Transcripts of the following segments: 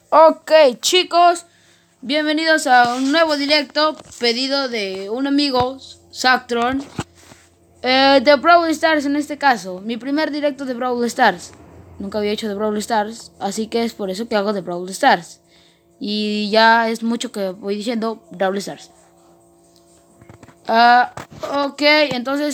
Ok, chicos, bienvenidos a un nuevo directo pedido de un amigo, Zactron, de Brawl Stars en este caso. Mi primer directo de Brawl Stars. Nunca había hecho de Brawl Stars, así que es por eso que hago de Brawl Stars. Y ya es mucho que voy diciendo Brawl Stars. Ok, entonces...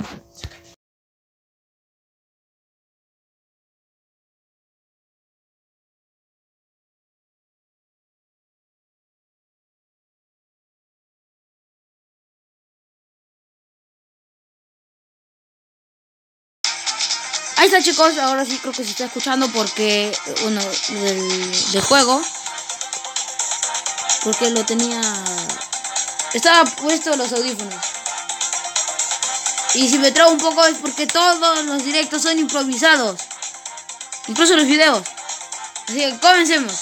ahí está, chicos, ahora sí creo que se está escuchando porque uno del juego, porque lo tenía, estaba puesto los audífonos. Y si me trabo un poco es porque todos los directos son improvisados, incluso los videos. Así que comencemos.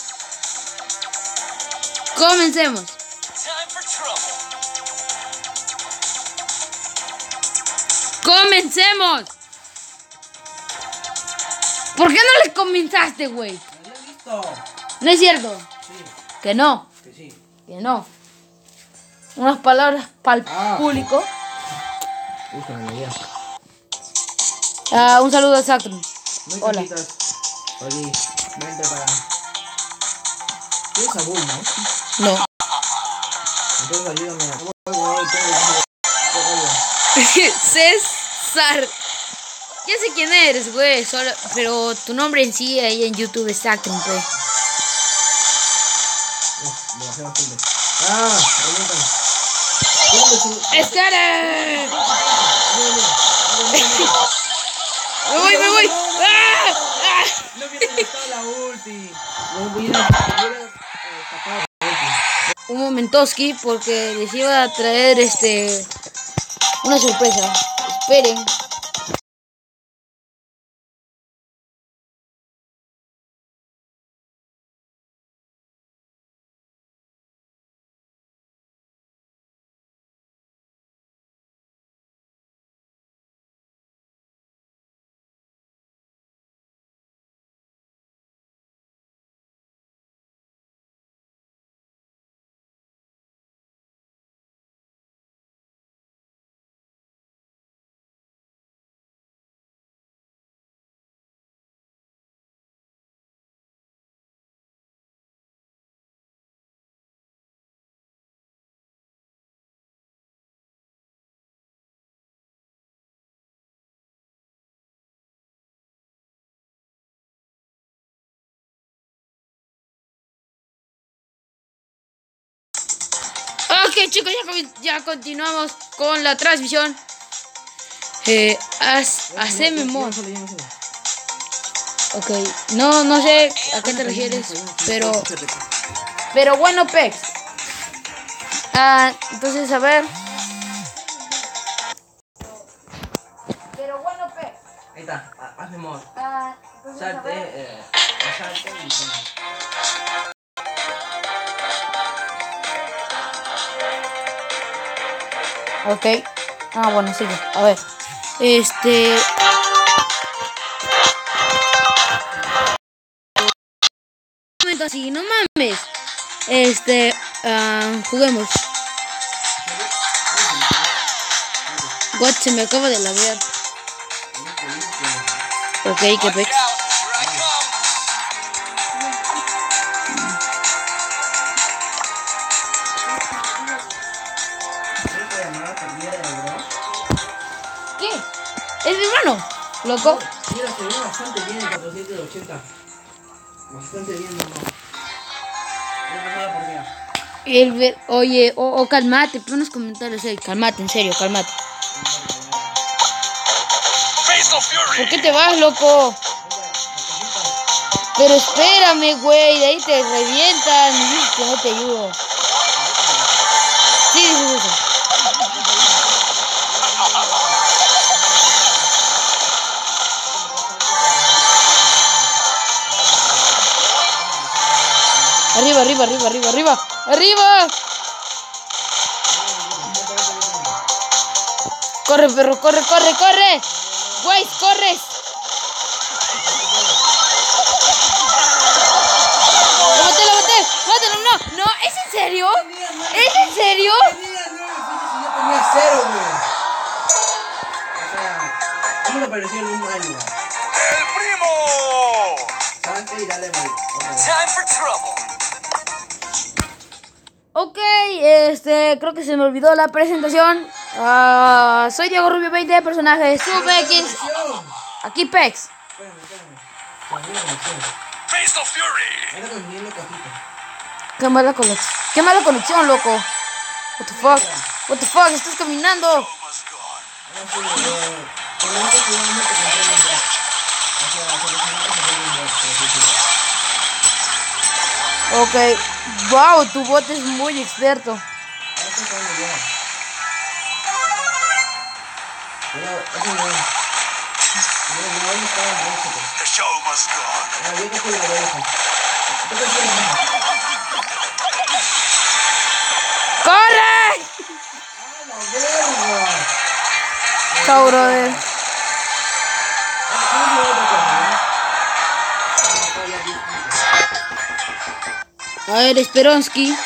Comencemos. ¿Por qué no le comenzaste, güey? ¿No lo he visto? No es cierto. Sí. Que no. Que sí. Que no. Unas palabras para el público. Un saludo a Zactron. Hola. Chiquitas. Oli, vente para... ¿Tienes algún, no? No. Entonces ayúdame a... César. Ya sé quién eres, güey. Pero tu nombre en sí ahí en YouTube es Zactron, pues. Le bajé bastante. Revientan. ¡Espera! Me voy. No hubiera gastado la ulti. No hubiera escapado la ulti. Un momentoski porque les iba a traer una sorpresa. Esperen. Ok, chicos, ya continuamos con la transmisión. Haceme mod. Ok, no sé a qué te refieres, pero bueno, Pex. Entonces, a ver. Pero bueno, Pex. Ahí está, hazme mod. Entonces, Salte, salte y pon. Ok. Bueno, sigue. A ver. Un momento así, no mames. Juguemos. God, se me acaba de laguear. Ok, qué pex. ¿Qué? ¿Es mi hermano? ¿Loco? Mira, se ve bastante bien el 480. Bastante bien, mamá. No sabe por qué. Oye, calmate, pon unos comentarios ahí. Calmate, en serio, calmate. ¿Por qué te vas, loco? Pero espérame, güey, de ahí te revientan. Que no te ayudo. Sí, dices eso. ¡Arriba! Corre, perro, corre. Güey, corres. no, ¿es en serio? Tenía 9 ¿Es en serio? Tenía 9 fichas y yo tenía 0, güey. O sea, ¿cómo me apareció en un año? ¡El primo! Salte y dale, güey. Time for trouble. Ok, creo que se me olvidó la presentación. Soy Diego Rubio 20 personajes SubX. Aquí Pex. Espérame. Se me dio la conexión. Face the fury. Ahora consiguiendo cajita. Qué mala conexión, loco. What the fuck? What the fuck? Estás caminando. Almost gone. Ahora sí, con este jugando te compré un bot. O sea, con este jugando te compré un bot, por así decirlo. Ok. Wow, tu bot es muy experto. Ahora estoy jugando yo. Pero, eso no. No, no estaba en derecho, pues. The show must go on. Ahora yo te cuido la derecha. Tú te cuidas la derecha. ¡Corre! ¡Ah, la verga! Chao, brother. ¿Cómo se llama otra cosa, no? Ah, ya 10 puntos. A ver, Esperonsky.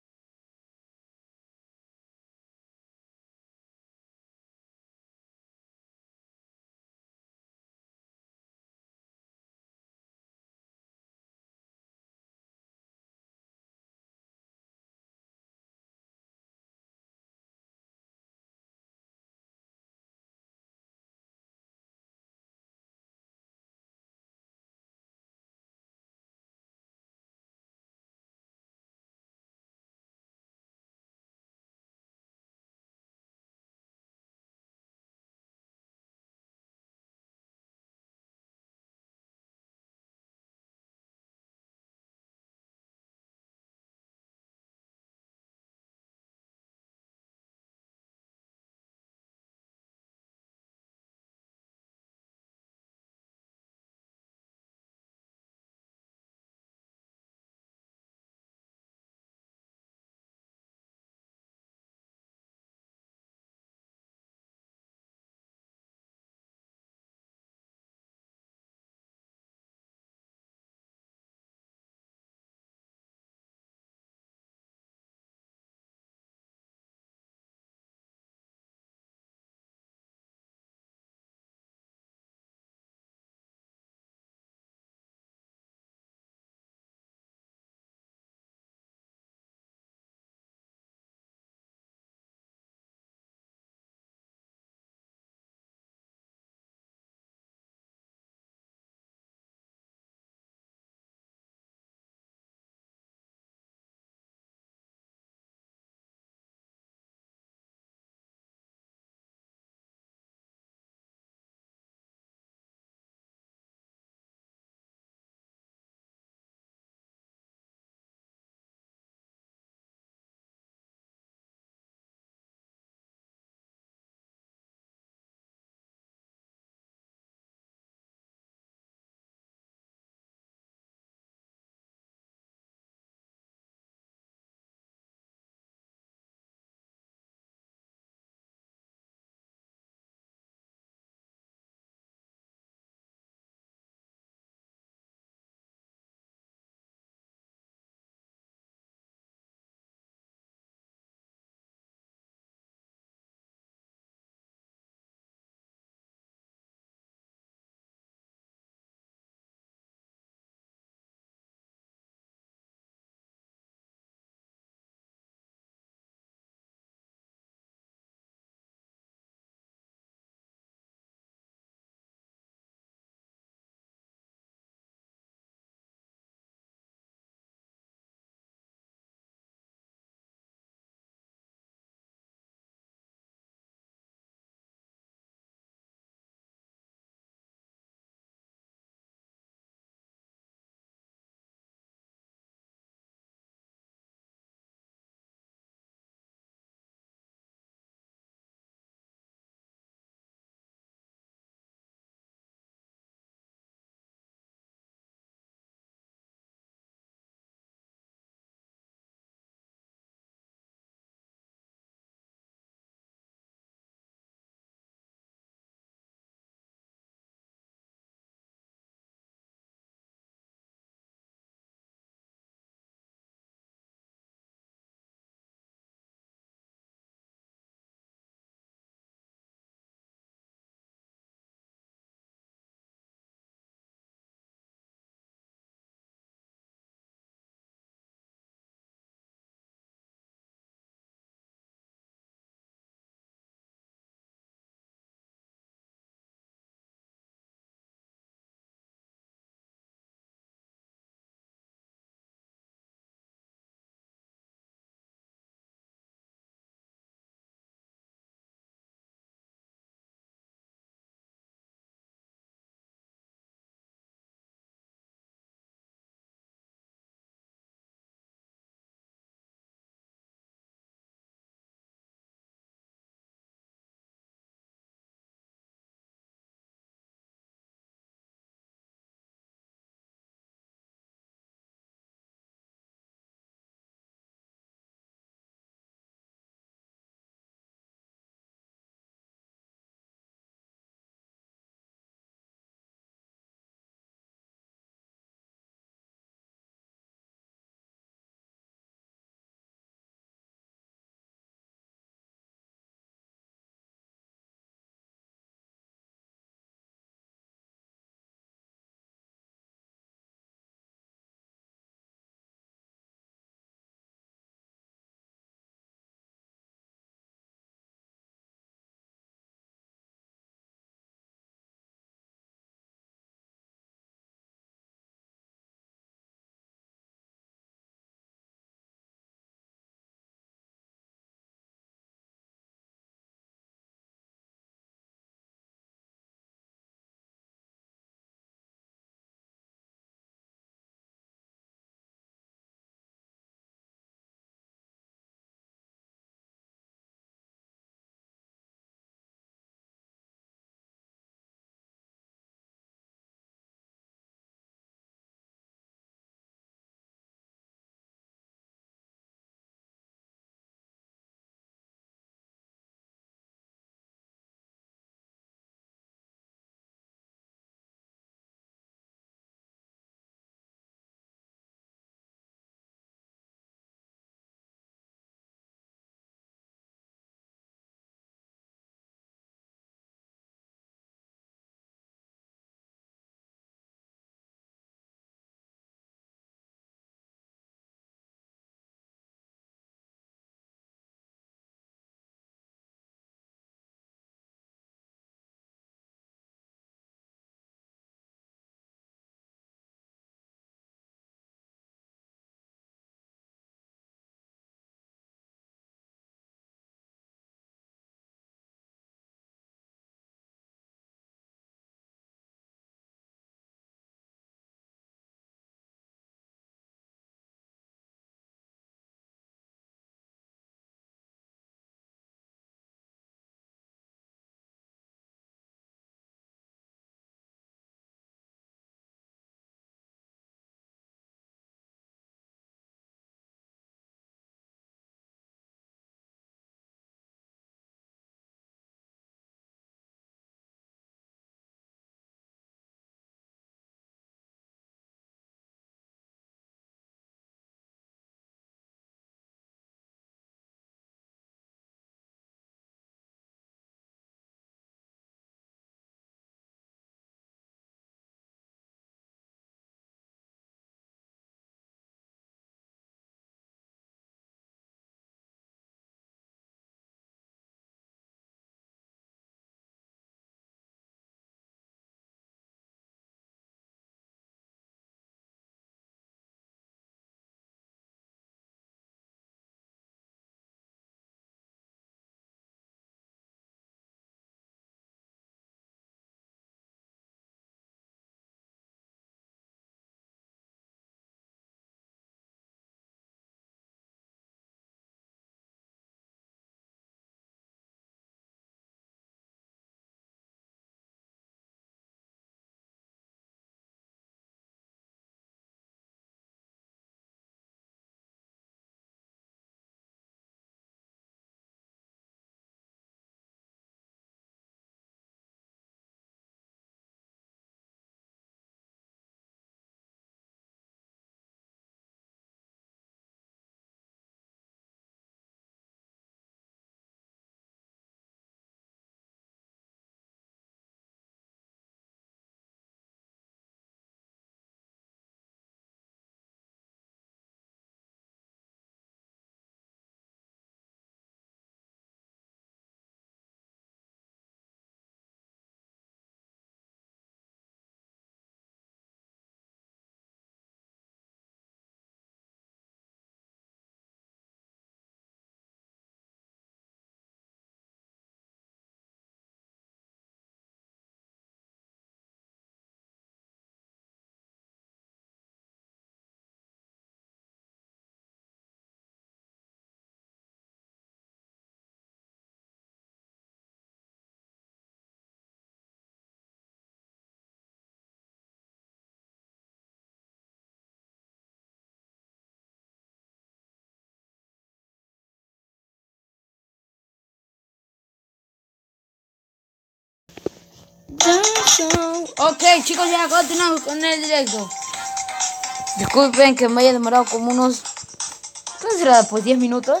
Ok, chicos, ya continuamos con el directo. Disculpen que me haya demorado como unos... ¿Qué será? Pues 10 minutos.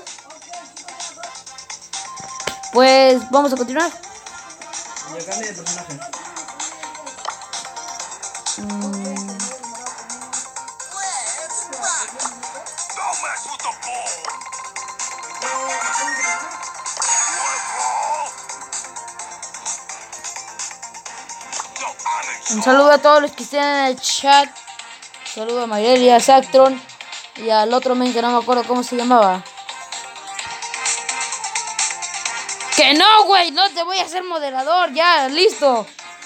Pues vamos a continuar. Ya cambia de personaje. Don't mess with the ball. You wanna brawl? No, I'm in Un saludo a todos los que estén en el chat. Un saludo a Mayrelia, a Sactron y al otro men que no me acuerdo cómo se llamaba. Que no, güey, no te voy a hacer moderador, ya, listo.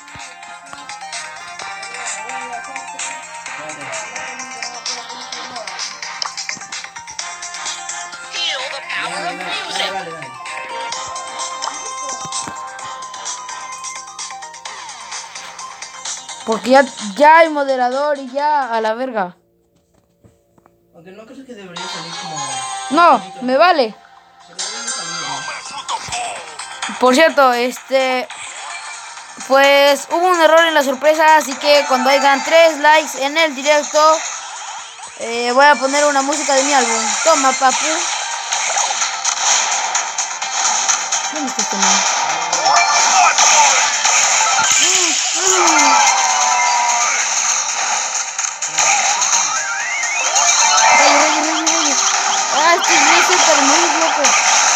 Dale. Porque ya hay moderador y ya a la verga. Aunque no creo que debería salir como... No, me vale. Pero debería salir, ¿no? mess with the ball. Por cierto, pues hubo un error en la sorpresa, así que cuando hayan 3 likes en el directo, voy a poner una música de mi álbum. Toma, papu. ¿Dónde está este man? Rayo. Ah, este no es cerca de morir, loco.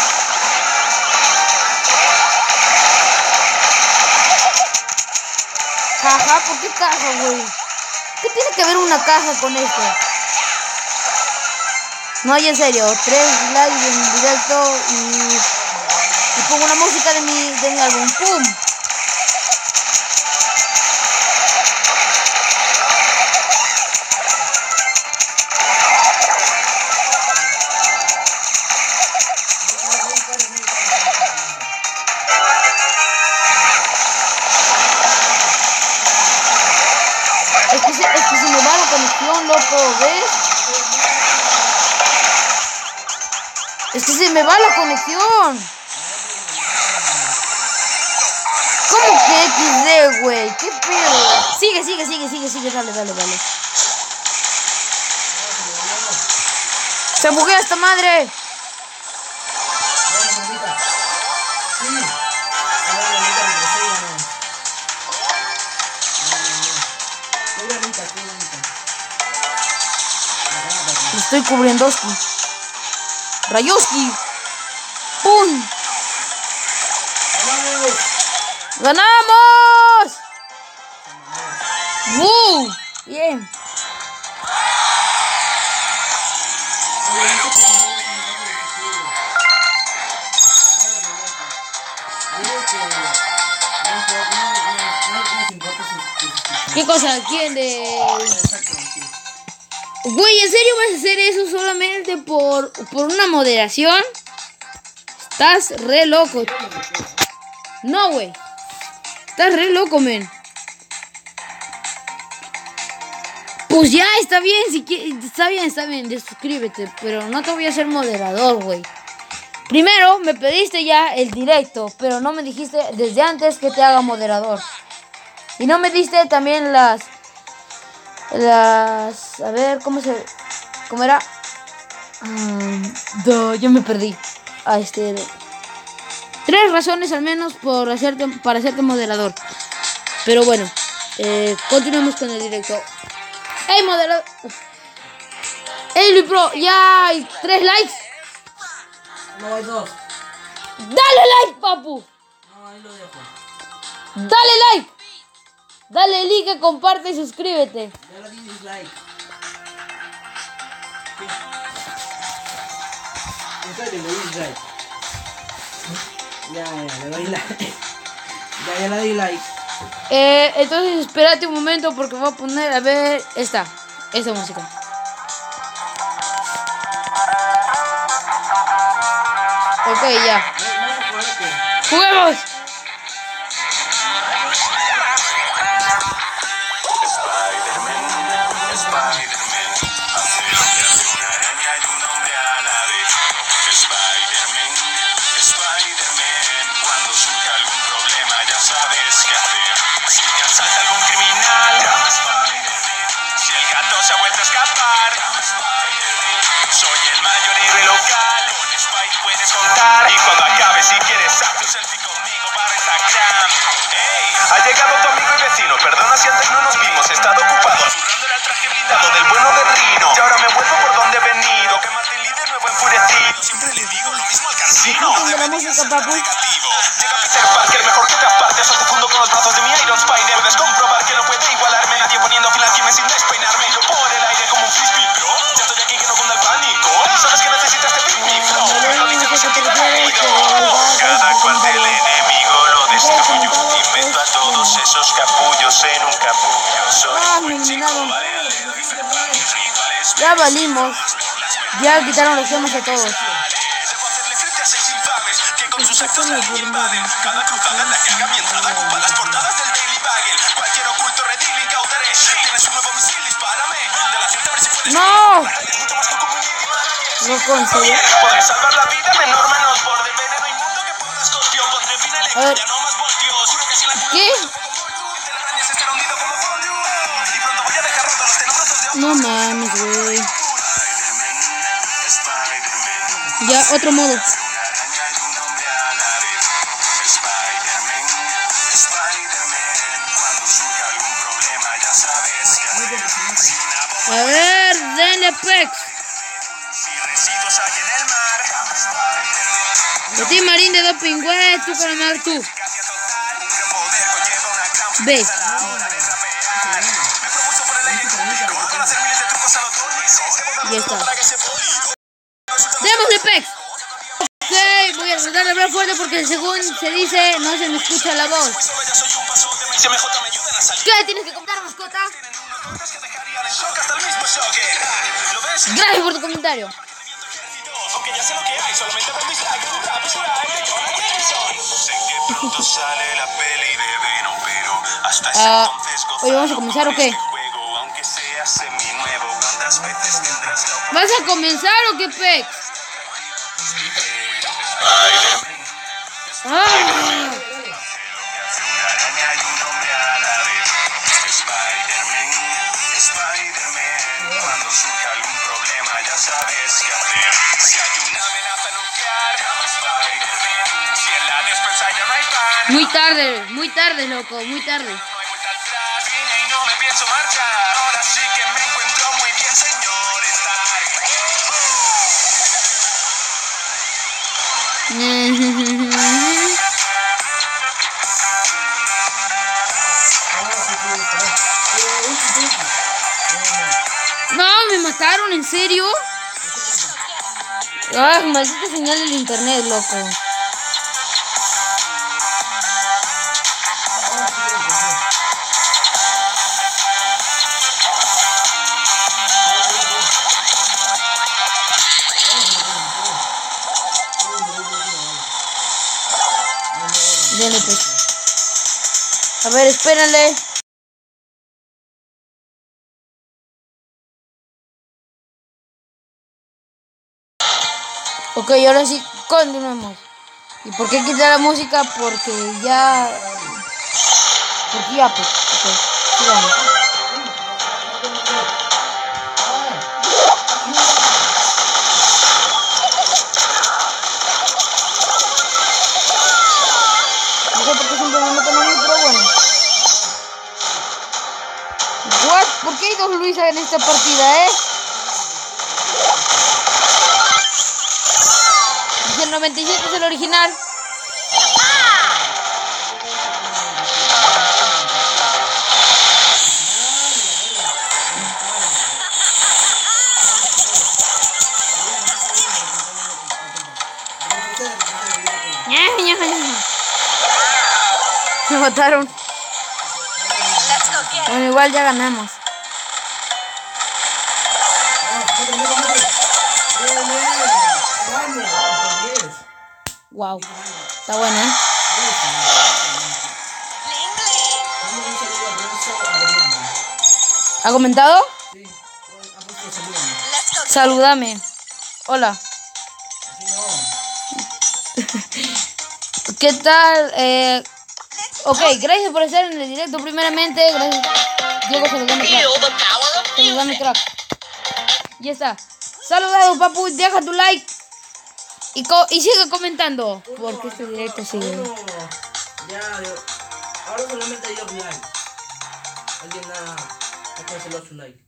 Caja, ¿por qué caja, güey? ¿Qué tiene que ver una caja con esto? No, y en serio, 3 likes en directo y pongo una música de mi álbum. ¡Pum! Es que se me va la conexión, loco, ¿ves? Es que se me va la conexión. ¿Cómo que XD, güey? ¿Qué pedo? Sigue, dale. Se buguea esta madre. Lo estoy cubriendo. Rayoski. ¡Pum! ¡Ganamos! ¡Woo! Bien. ¿Qué cosa? ¿Quién de...? Güey, ¿en serio vas a hacer eso solamente por una moderación? Estás re loco. No, güey. Estás re loco, men. Pues ya, está bien, si quieres, está bien, suscríbete, pero no te voy a hacer moderador, güey. Primero, me pediste ya el directo, pero no me dijiste desde antes que te haga moderador. Y no me diste también las... A ver, ¿cómo era? Ya me perdí. 3 razones al menos para hacerte moderador. Pero bueno, continuemos con el directo. ¡Ey, moderador! ¡Ey, Luis Pro! ¡Ya hay 3 likes! No, hay 2. ¡Dale like, papu! No, ahí lo dejo. ¡Dale like! Dale like, comparte y suscríbete. Ya le di dislike. En serio, le di dislike. Ya, le doy like. Ya le di like. Entonces espérate un momento porque voy a poner, a ver, esta música. Ok, ya. ¡Juguemos! Spider-Man, cuando surge algún problema ya sabes qué hacer. asalta algún criminal. Si el gato se ha vuelto a escapar, soy el mayor héroe local. Con Spidey puedes contar. Y cuando acabe, si quieres, haz un selfie conmigo para Instagram. Hey, ha llegado tu amigo y vecino. Perdona si antes no nos vimos. He estado ocupado zurrándole al traje blindado del bueno de Rino. Y ahora me vuelvo por donde he venido. Que Martin Lee de nuevo enfurecido. Siempre le digo lo mismo al cansino. No debería ser tan negativo. Llega Peter Parker, mejor que te apartes. O te fundo con los brazos de mi Iron Spider. Puedes comprobar que no puede igualarme. Nadie poniendo fin al crimen sin despeinarme. Yo por el aire como un frisbee, bro. Ya estoy aquí que no cunda el pánico. Sabes que necesitas este beat me flow. Me lo dice mi sentido arácnido. Cada cual del enemigo lo destruyo. Invento a todos esos capullos en un capullo. Soy un chico valiente. Mis rituales. Ya valimos. Ya quitaron los temas a todos. Debo hacerle frente a 6 infames que con sus actos la invaden. Cada cruzada en la que haga mi entrada ocupa las portadas del Daily Bugle. Cualquier oculto redil incautaré. Tienes un nuevo misil, dispárame. De la cinta a ver si puedes. ¡No! Es mucho más que un community manager. No conseguí. Podré salvar la vida, menor menos borde. Veneno inmundo que ponga escorpión. Pondré fin a A ver. ya no más voltios. Juro que si la ¿Qué? telarañas estará hundido como fondue. Y pronto voy a dejar rotos los tenebrosos de No mames, güey. Ya, otro modo. A ver, denle pex. De ti, Marín de doping, güey. Tú, caramel, tú. Ve. Ya está. Démosle pex. Ok, voy a tratar de hablar fuerte porque según se dice, no se me escucha la voz. ¿Qué? ¿Tienes que comprar mascota? Gracias por tu comentario. Aunque ya sé lo que hay, solamente con mis likes, un rap, sé que pronto sale la peli de Venom, pero hasta ese entonces Oye, ¿vamos a comenzar o qué? juego, aunque sea semi-nuevo, ¿cuántas veces tendrás la ¿Vas a comenzar o qué pex? Ah. Spider-Man, cuando surja algún problema ya sabes qué hacer. Si hay una amenaza nuclear, llama Spider-Man. Si en la despensa ya no hay pan, Muy tarde, loco, muy tarde. no hay vuelta atrás. Vine y no me pienso marchar. Ahora sí que me encuentro muy bien, señor Stark. No, me mataron, ¿en serio? Ay, maldita señal del internet, loco. Dale, pues. A ver, espérale. Ok, ahora sí, continuemos. ¿Y por qué quitar la música? Porque ya... Porque ya, pues. Ok, sigamos. No sé por qué siempre me meten a mí, pero bueno. What? ¿Por qué hay dos Luisas en esta partida, El 97 es el original. Me mataron. Bueno, igual ya ganamos. Wow, está bueno, ¿eh? ¿Ha comentado? Salúdame. Hola. ¿Qué tal? Ok, gracias por estar en el directo primeramente. Gracias. Diego se los da mi crack. Se los da mi crack. Ya está. Saludados, papu. Deja tu like. Y sigue comentando. Porque este directo sigue. Ahora solamente hay 2 likes. Alguien ha cancelado su like.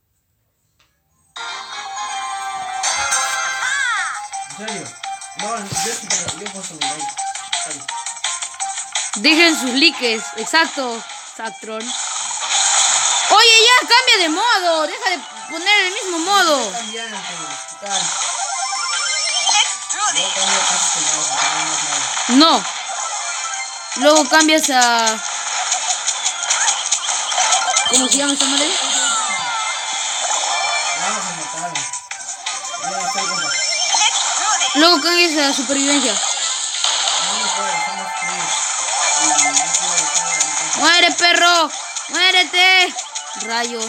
¿En serio? No, yo puedo mi like. Ay. Dejen sus likes. Exacto, Sactron. Oye, ya cambia de modo. Deja de poner el mismo modo. No. Luego cambias a... ¿Cómo se llama esta madre? Luego cambias a supervivencia. ¡Muere, perro! ¡Muérete! Rayos.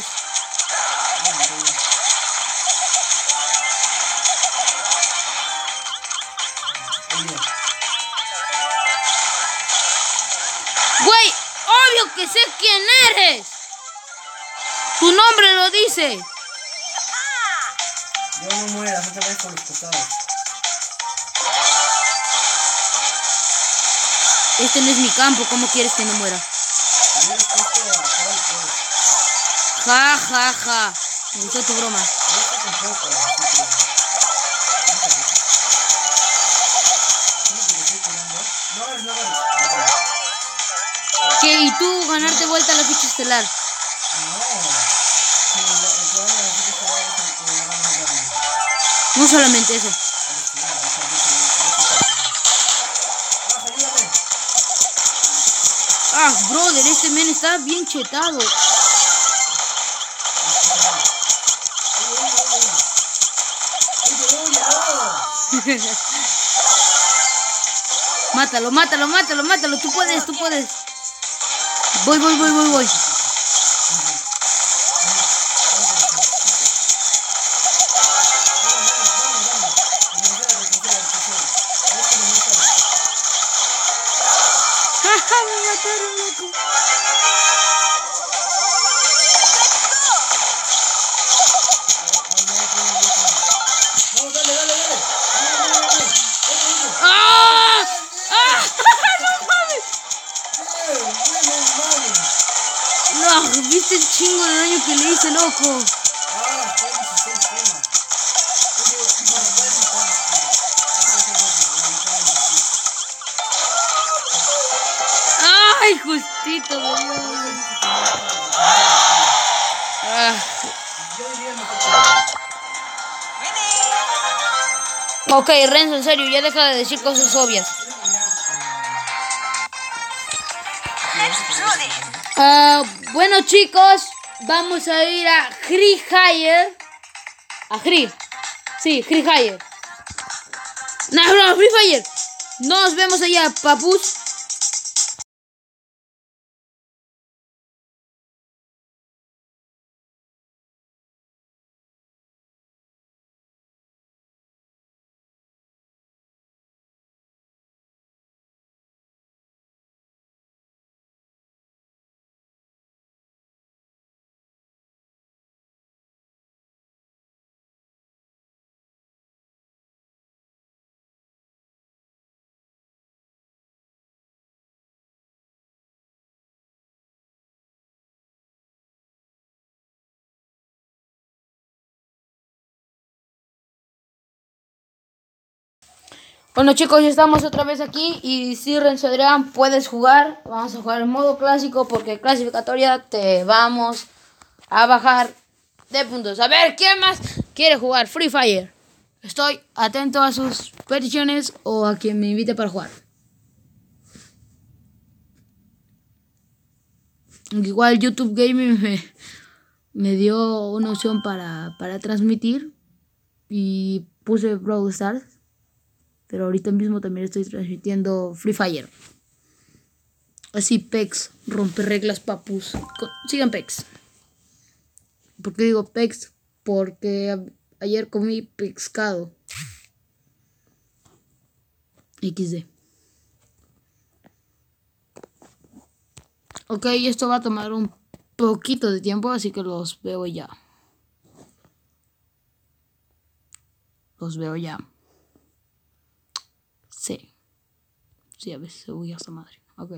Güey, obvio que sé quién eres. Tu nombre lo dice. Yo no mueras, no te vayas por los costados. Este no es mi campo, ¿cómo quieres que no muera? Ja, ja, ja. Me gustó tu broma. ¿Qué? ¿Y tú ganarte vuelta a la ficha estelar? No solamente eso. Ah, brother, este men está bien chetado. Mátalo, mátalo, mátalo, mátalo. Tú puedes, tú puedes. Voy. Me mataron, loco. ¡Ah! ¡Ah! ¡No mames! No, ¿viste el chingo de daño que le hice, loco? ¡Ay, justito, boludo! Ok, Renzo, en serio, ya deja de decir cosas obvias. Bueno, chicos, vamos a ir a Free Fire. Sí, Free Fire. No, Free Fire. Nos vemos allá, papus. Bueno, chicos, ya estamos otra vez aquí. Y si Renzo Adrián, puedes jugar. Vamos a jugar en modo clásico porque clasificatoria te vamos a bajar de puntos. A ver, ¿quién más quiere jugar Free Fire? Estoy atento a sus peticiones o a quien me invite para jugar. Igual YouTube Gaming me dio una opción para transmitir. Y puse Brawl Stars. Pero ahorita mismo también estoy transmitiendo Free Fire. Así Pex, rompe reglas, papus. Sigan Pex. ¿Por qué digo Pex? Porque ayer comí pescado. XD. Ok, esto va a tomar un poquito de tiempo, así que los veo ya. Los veo ya. Sí. Sí, a veces se buguea esta madre. Ok.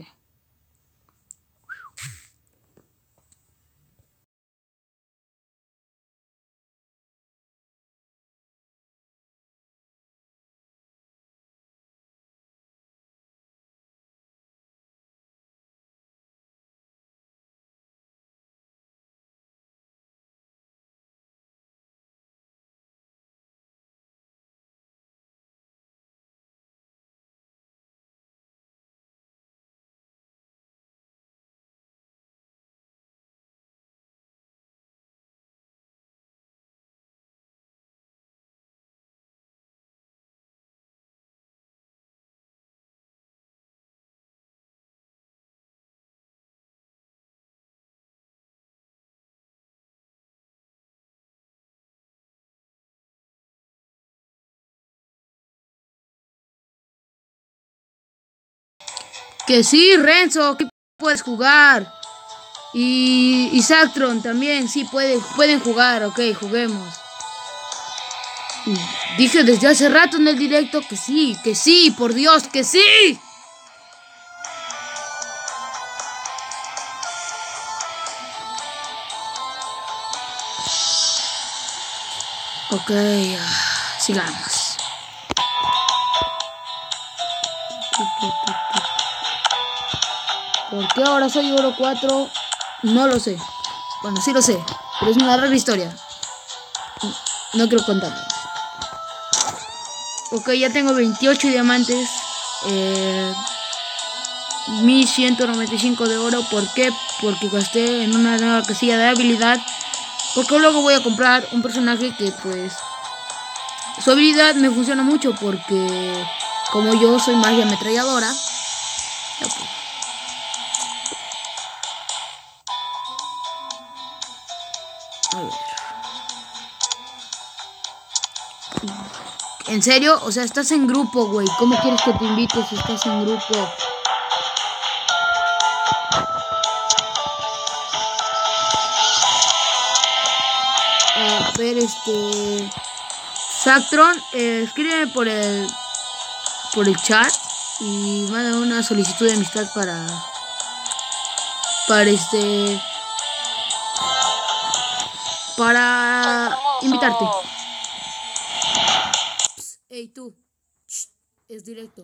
Que sí, Renzo, que puedes jugar. Y Sactron también, sí, pueden jugar, ok, juguemos. Dije desde hace rato en el directo que sí, por Dios, que sí. Ok, sigamos. ¿Por qué ahora soy oro 4? No lo sé. Bueno, sí lo sé, pero es una rara historia. No quiero contarla. Ok, ya tengo 28 diamantes. 1195 de oro. ¿Por qué? Porque gasté en una nueva casilla de habilidad. Porque luego voy a comprar un personaje que pues su habilidad me funciona mucho porque como yo soy magia ametralladora. Ya pues. A ver. ¿En serio? O sea, estás en grupo, güey. ¿Cómo quieres que te invite si estás en grupo? A ver, Sactron, escríbeme por el chat y manda una solicitud de amistad para invitarte. Ey, tú. Shh, es directo.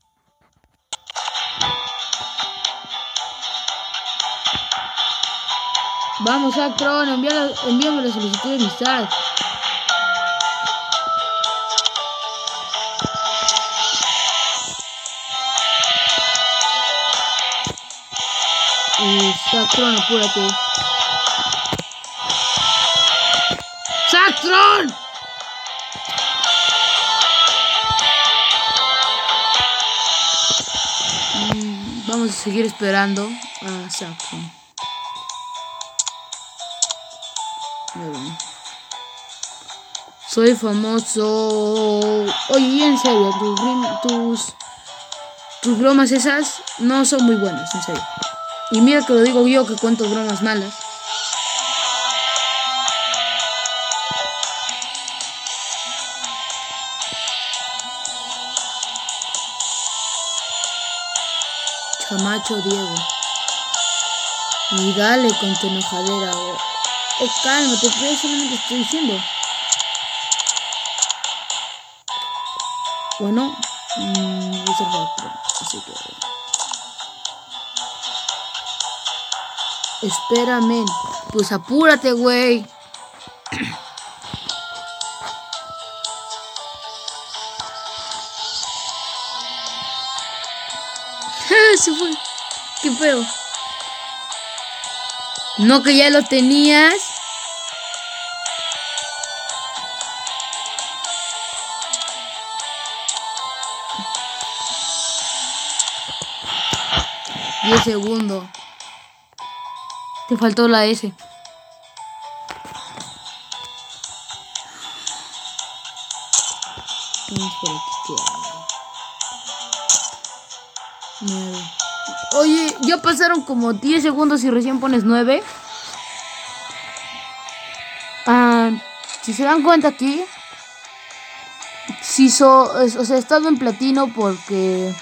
Vamos, Sactron, envíame la solicitud de amistad. Sactron, apúrate. ¡Sactron! Vamos a seguir esperando a Sactron. Soy famoso. Oye, en serio, tus bromas esas no son muy buenas, en serio. Y mira que lo digo yo que cuento bromas malas. Chamacho Diego. Y dale con tu enojadera. Cálmate, pero solamente estoy diciendo. Bueno, es otro, así que... Espérame. Pues apúrate, güey. Se fue. Qué feo. No, que ya lo tenías. Diez segundos. Te faltó la S. Vamos por aquí. 9. Oye, ya pasaron como 10 segundos y recién pones 9. Si se dan cuenta aquí, o sea, he estado en platino porque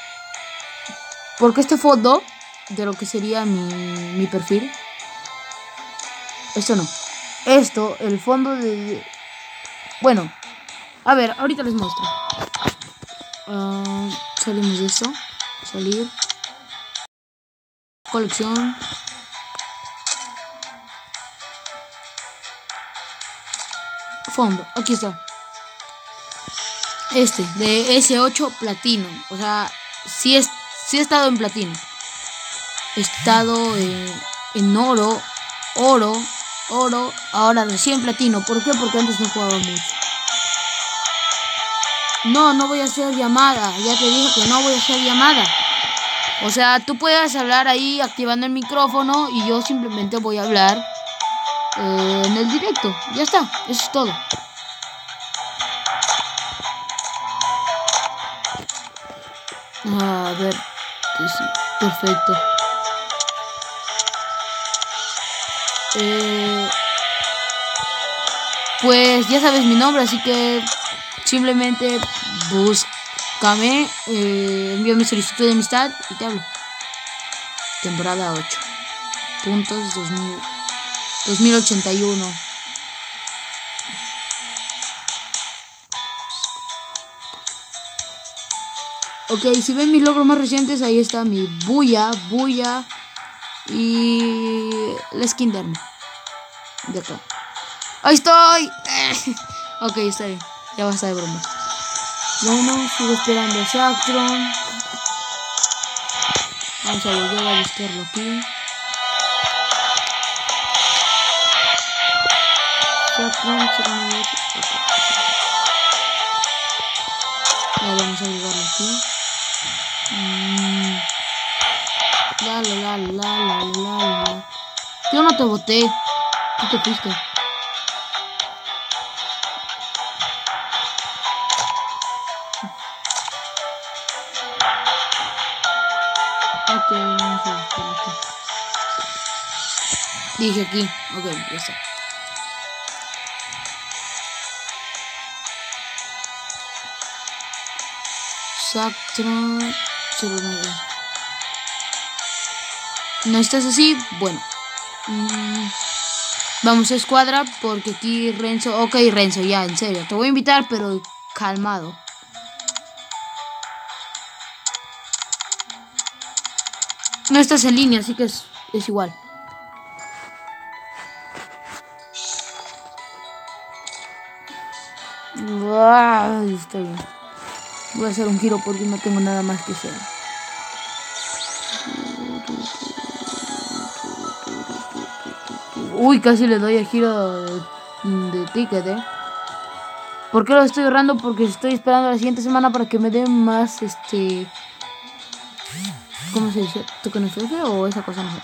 este fondo de lo que sería mi perfil. Esto no. Esto, el fondo de... Bueno, a ver, ahorita les muestro. Salimos de esto. Salir. Colección. Fondo, aquí está. Este, de S8 platino. O sea, sí he estado en platino. He estado en oro. Ahora recién platino. ¿Por qué? Porque antes no jugaba mucho. No voy a hacer llamada. Ya te dije que no voy a hacer llamada. O sea, tú puedes hablar ahí activando el micrófono y yo simplemente voy a hablar en el directo. Ya está, eso es todo. A ver, sí, perfecto. Pues ya sabes mi nombre, así que simplemente búscame, envíame solicitud de amistad y te hablo. Temporada 8. Puntos 2081. Ok, si ven mis logros más recientes, ahí está mi bulla y la skin de arma. De acá. ¡Ahí estoy! Ok, está bien. Ya basta de broma. Bueno, sigo esperando a Sactron. Vamos a volver a buscarlo aquí. Sactron, vamos a agregarlo aquí. La. Yo no te voté. Tú te fuiste. Ok, vamos a buscarlo aquí. Dije aquí. Ok, ya está. Sactron 09. ¿No estás así? Bueno. Vamos a escuadra porque aquí Renzo... Ok, Renzo, ya, en serio. Te voy a invitar, pero calmado. No estás en línea, así que es igual. Ay, está bien. Voy a hacer un giro porque no tengo nada más que hacer. Uy, casi le doy el giro de ticket, ¿Por qué lo estoy ahorrando? Porque estoy esperando la siguiente semana para que me den más, ¿cómo se dice? ¿Token FF o esa cosa? No sé.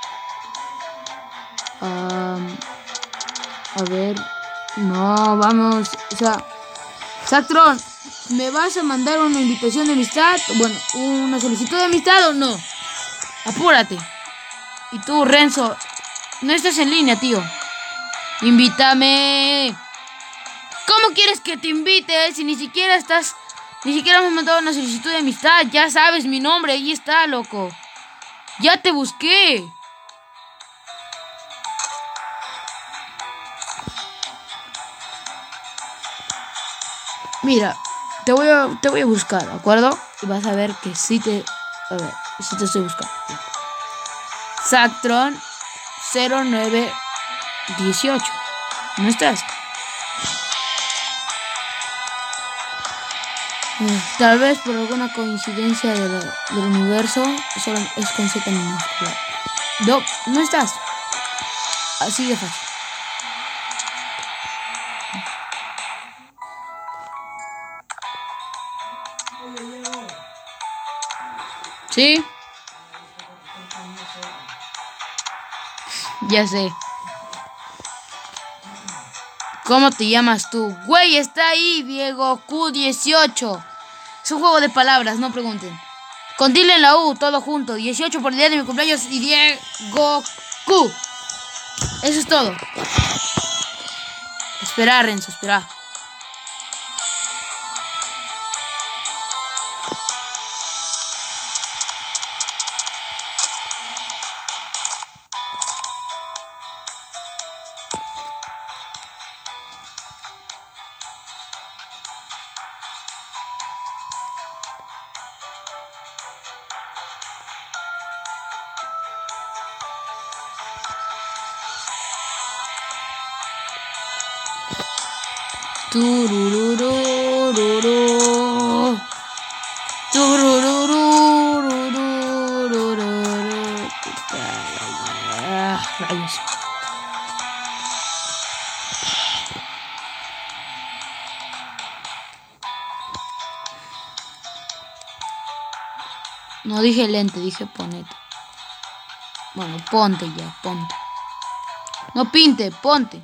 A ver. No, vamos. O sea, Sactron, ¿me vas a mandar una invitación de amistad? Bueno, una solicitud de amistad o no. Apúrate. Y tú, Renzo, no estás en línea, tío. Invítame. ¿Cómo quieres que te invite si ni siquiera me has mandado una solicitud de amistad? Ya sabes mi nombre, ahí está, loco. Ya te busqué. Mira, te voy a buscar, ¿de acuerdo? Y vas a ver que sí te... A ver, sí te estoy buscando. Sactron 0918. ¿No estás? Tal vez por alguna coincidencia del universo, solo es con Z minúscula. No estás. Así de fácil. ¿Sí? Ya sé. ¿Cómo te llamas tú? Güey, está ahí, Diego Q18. Es un juego de palabras, no pregunten. Con tilde en la U, todo junto. 18 por el día de mi cumpleaños y Diego Q. Eso es todo. Espera, Renzo, espera. Turururururu. Turururururu. Rayos. No dije lente, dije ponete. Bueno, ponte ya, ponte. No pinte, ponte.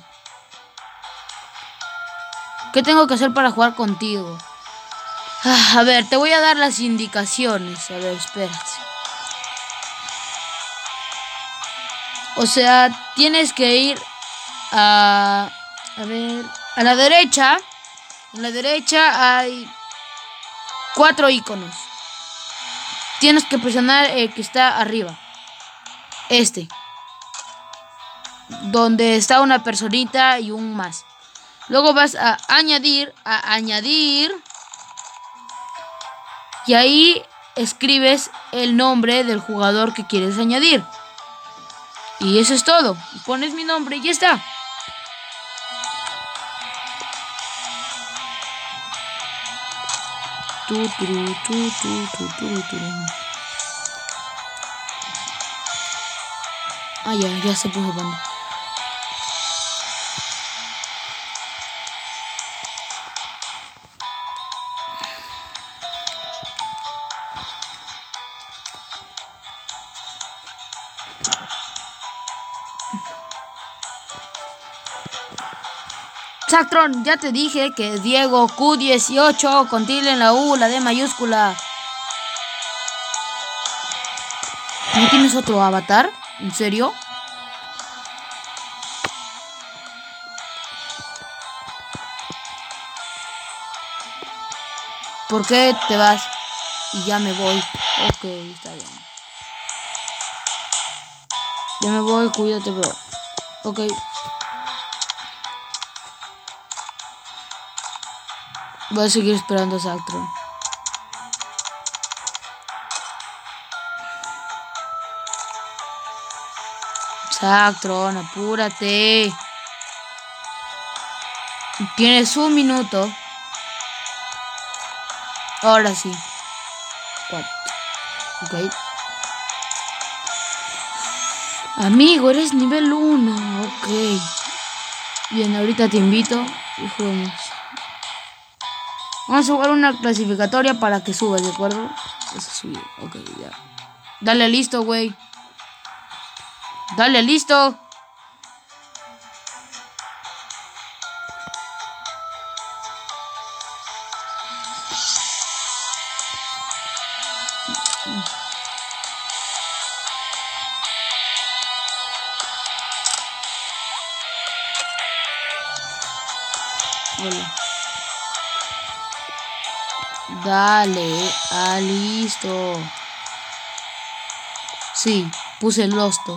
¿Qué tengo que hacer para jugar contigo? A ver, te voy a dar las indicaciones. A ver, espérate. O sea, tienes que ir a ver, a la derecha. En la derecha hay 4 iconos. Tienes que presionar el que está arriba. Donde está una personita y un más. Luego vas a añadir. Y ahí escribes el nombre del jugador que quieres añadir. Y eso es todo. Pones mi nombre y ya está. Ah, ya se puso banda. Sactron, ya te dije que Diego Q18 con tilde en la U, la D mayúscula. ¿No tienes otro avatar? ¿En serio? ¿Por qué te vas? Y ya me voy. Ok, está bien. Ya me voy, cuídate, bro. Ok. Voy a seguir esperando a Sactron. Sactron, apúrate. Tienes 1 minuto. Ahora sí. 4. Ok. Amigo, eres nivel 1. Ok. Bien, ahorita te invito y juguemos. Vamos a jugar una clasificatoria para que subas, ¿de acuerdo? Vas a subir. Ok, ya. Dale listo, güey. Dale listo. Hola. Dale, listo. Sí, puse el losto.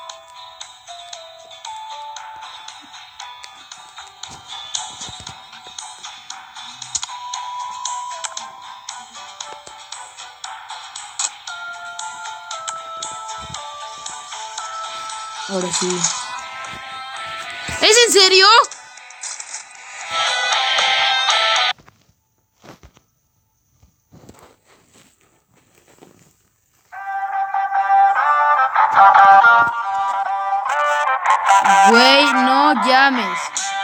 Ahora sí. ¿Es en serio? Güey, no llames.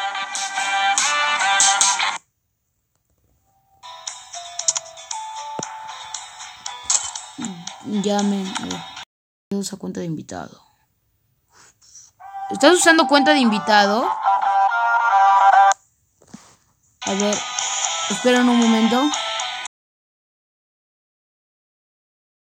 Llamen. Usa cuenta de invitado. ¿Estás usando cuenta de invitado? A ver, esperen un momento.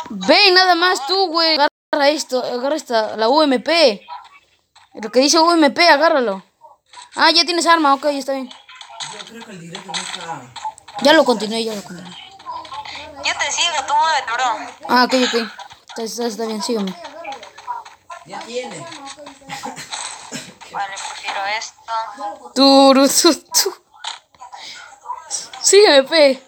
Ve nada más tú, güey. Agarra esto, agarra esta, la UMP. Lo que dice UMP, agárralo. Ah, ya tienes arma, ok, está bien. Yo creo que el directo no está. Ya lo continué, ya lo continué. Yo te sigo, tú muévete, bro. Ah, ok, ok. Está bien, sígueme. Ya tiene. Vale, prefiero esto. Tu. Sígueme, pe.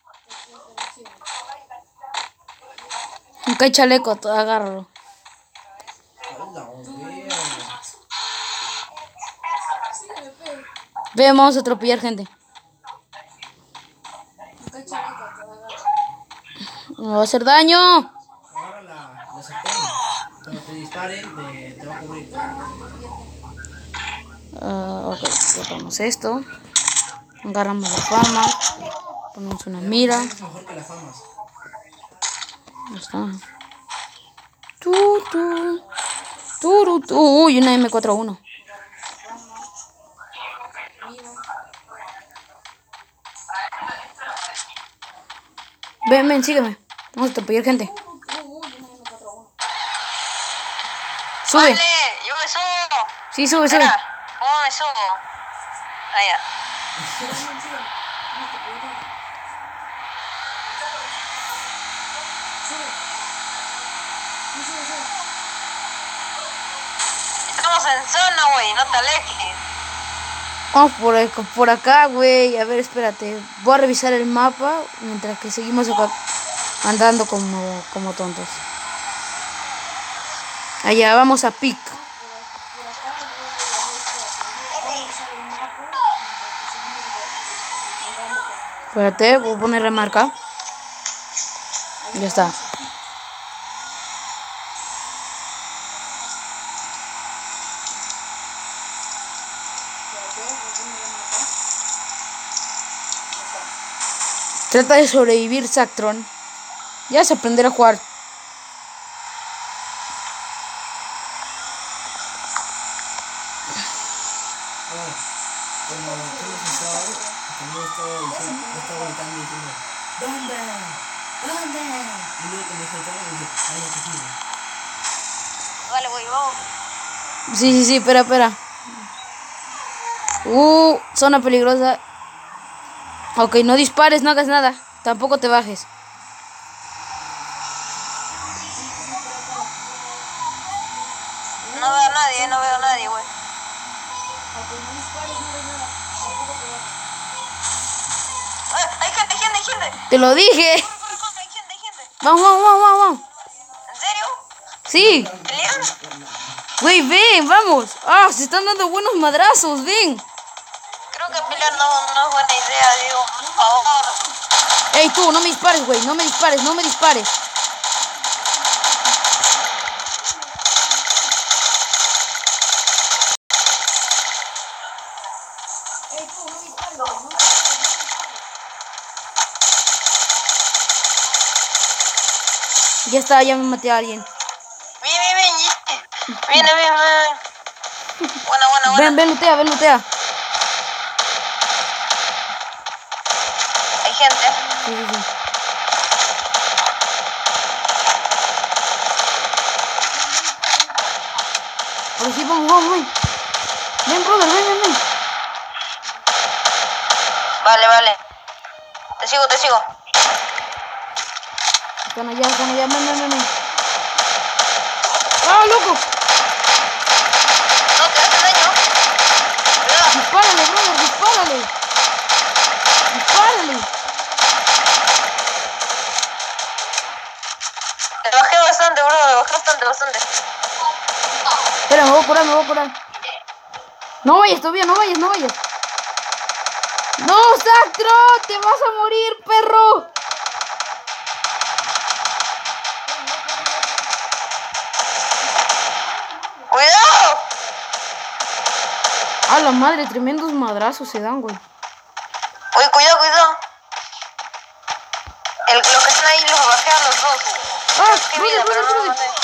Acá hay chaleco, agárralo. Hola, güey. Ve, vamos a atropellar gente. Me va a hacer daño. Ahora la sartén. Cuando te disparen, te va a cubrir. Ok, agarramos esto. Agarramos la fama. Ponemos una mira. Es mejor que las famas. Ahí está. Uy, una M41. Ven, sígueme. Vamos a atropellar gente. Sube. Vale, yo me subo. Sí, sube. Espera, ¿cómo me subo? Ah, ya. Estamos en zona, güey, no te alejes. Vamos por acá, güey. A ver, espérate. Voy a revisar el mapa mientras que seguimos acá andando como tontos. Allá, vamos a pic. Espérate, voy a ponerle marca. Ya está. Trata de sobrevivir, Sactron. Ya vas a aprender a jugar. Ahora, como hemos estado, también estaba gritando diciendo, ¿dónde? ¿Dónde? Y luego que me soltaron y dije, ahí no te sigo. Vale, güey, vamos. Sí, espera. Zona peligrosa. Ok, no dispares, no hagas nada. Tampoco te bajes. No veo a nadie, güey. Ah, hay gente. Te lo dije. Hay gente. Vamos. ¿En serio? Sí. ¿Pelean? Güey, ven, vamos. Ah, se están dando buenos madrazos, ven. Creo que pelear no es buena idea, digo, por favor. Ey, tú, no me dispares, güey. No me dispares. Ya está, ya me maté a alguien. Bien. Viene. Buena. Ven, lutea. Hay gente. Sí. Ahora sí, vamos. Ven, brother, ven. Vale. Te sigo. Están allá, ven. ¡Ah, loco! No te hace daño. Cuidado. Dispárale, brother, dispárale. Te bajé bastante, bro. Bastante. Espera, me voy a curar. No vayas todavía, no vayas. ¡No, Sactro! ¡Te vas a morir, perro! ¡Cuidado! A la madre, tremendos madrazos se dan, güey. Uy, cuidado. Los que están ahí los bajé a los dos. ¡Ah! Qué vida, pero no los maté.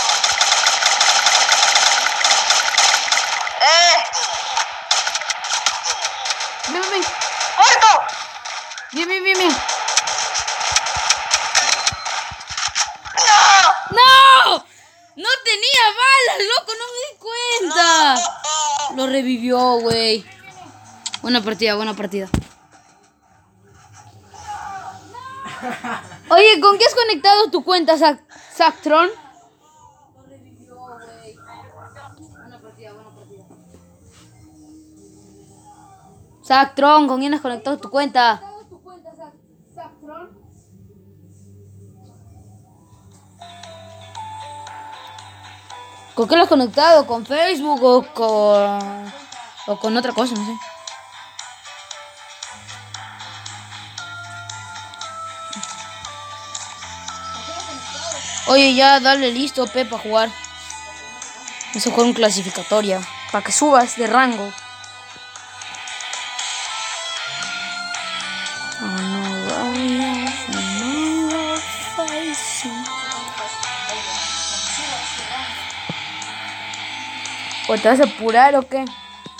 Ven. ¡Muerto! Bien. ¡No! loco! ¡No me di cuenta! Lo revivió, güey. Buena partida, buena partida. Oye, ¿con qué has conectado tu cuenta, Sactron? Lo revivió, güey. Buena partida, buena partida. Sactron, ¿con quién has conectado tu cuenta? Sactron. ¿Con qué lo has conectado? ¿Con Facebook o con otra cosa? No sé. Oye, ya dale listo, Pepe, a jugar. Vamos a jugar un clasificatoria. Para que subas de rango. ¿O te vas a apurar o qué?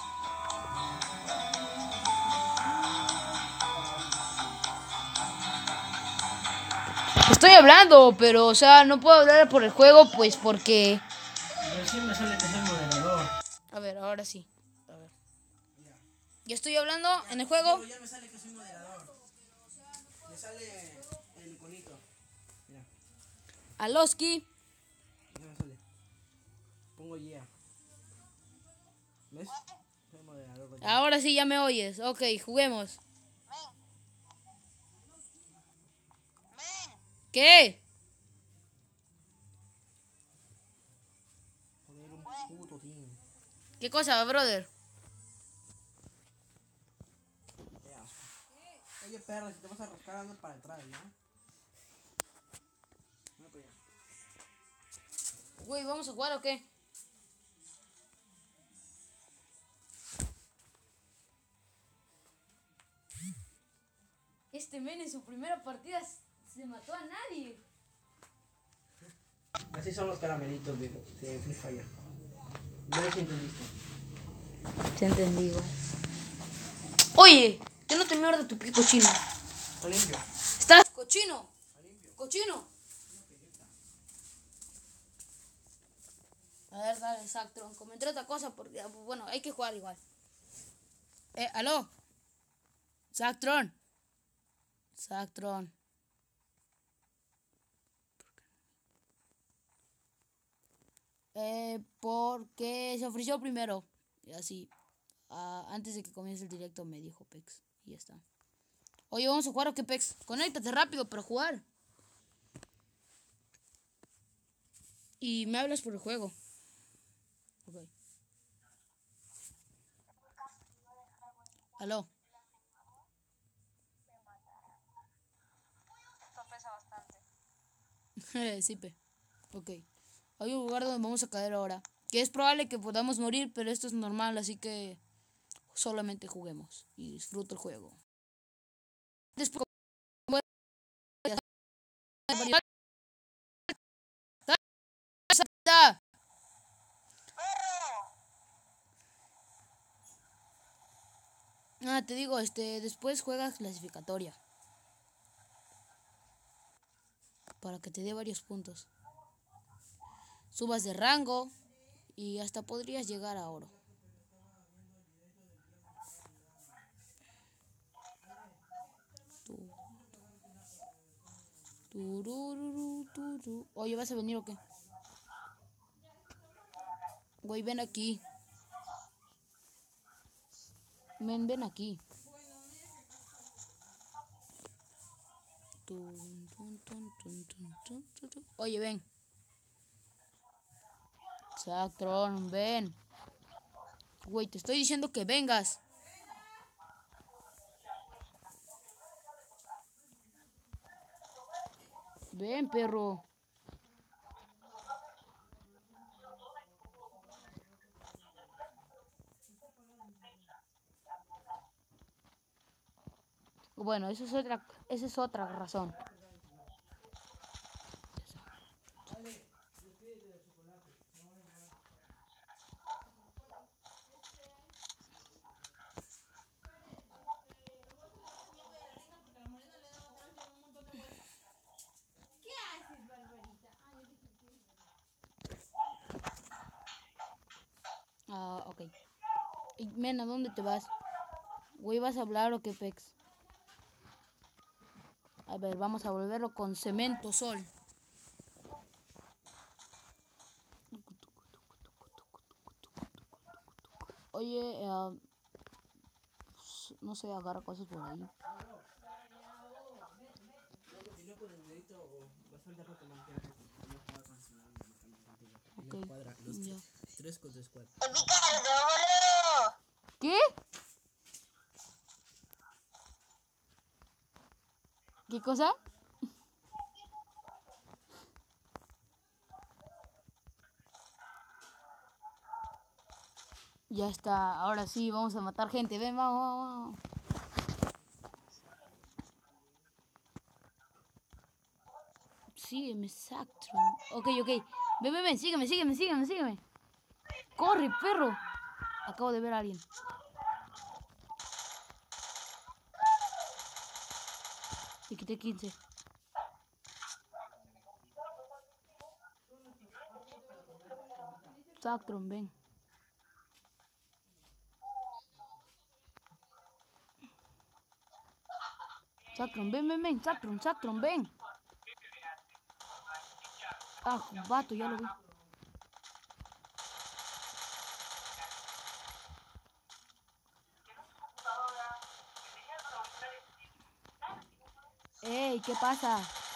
Estoy hablando, pero, o sea, no puedo hablar por el juego, pues porque... Recién me sale que soy moderador. A ver, ahora sí. A ver. Ya estoy hablando en el juego. Ya me sale que soy moderador. Me sale el iconito. Mira, Aloski. ya me sale. Pongo yeah. ¿Ves? Soy moderador. Ahora sí ya me oyes. Ok, juguemos. ¿Qué? Joder, un puto team. ¿Qué cosa, brother? Qué asco. Oye, perra, si te vas a rascar, anda para atrás, ¿no? No, pero ya. Güey, ¿vamos a jugar o qué? Este men en su primera partida se mató a nadie. Así son los caramelitos de Free Fire. No sé si entendiste. Te entendí, güey. Oye, que no te muerda tu pie cochino. Está limpio. ¿Estás cochino? Cochino. A ver, dale, Sactron. Comenté otra cosa porque, bueno, hay que jugar igual. ¿Aló? Sactron. Sactron. Porque se ofreció primero. Y así. Antes de que comience el directo me dijo Pex. Y ya está. Oye, ¿vamos a jugar o qué, Pex? Conéctate rápido para jugar. Y me hablas por el juego. Ok. Aló. Esto pesa bastante. Sí, pe. Ok. Hay un lugar donde vamos a caer ahora. Que es probable que podamos morir, pero esto es normal, así que solamente juguemos y disfruta el juego. Después, te digo, después juegas clasificatoria. Para que te dé varios puntos. Subas de rango y hasta podrías llegar a oro. Oye, ¿vas a venir o qué? Güey, ven aquí. Ven aquí. Oye, ven. Sactron, ven. Güey, te estoy diciendo que vengas. Ven, perro. Bueno, esa es otra razón. Ok. Y, men, ¿a dónde te vas? Güey, ¿vas a hablar o qué pex? A ver, vamos a volverlo con cemento sol. Oye, no sé, agarra cosas por ahí. Continúa con el dedito o más falta poco más que no jugar con su contigo. Ok, No cuadra los ya. tres contra squad. ¡El Picardo, boludo! ¿Qué? ¿Qué cosa? Ya está, ahora sí, vamos a matar gente. Ven, vamos. Sígueme, Sactron. Ok. Ven, sígueme. Corre, perro. Acabo de ver a alguien. Le quité 15. Sactron, ven. Sactron, ven. Sactron, ven. Ah, vato, ya lo vi. Ey, ¿qué pasa?